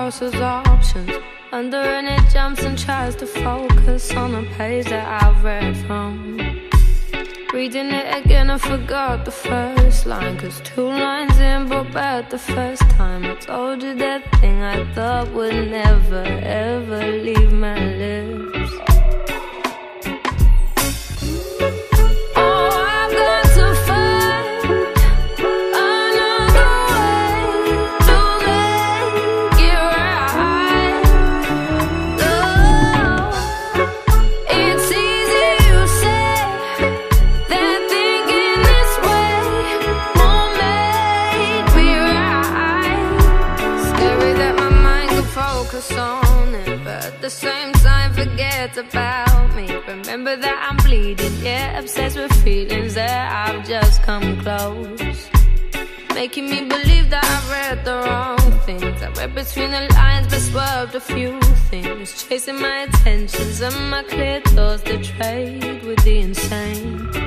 crosses options under, and it jumps and tries to focus on a page that I've read from. Reading it again, I forgot the first line, 'cause 2 lines in brought back the first time I told you that thing I thought would never, ever leave my lips. On it, but at the same time forget about me. Remember that I'm bleeding, yeah, obsessed with feelings that I've just come close. Making me believe that I read the wrong things. I read between the lines but swerved a few things, chasing my attentions and my clear thoughts to trade with the insane.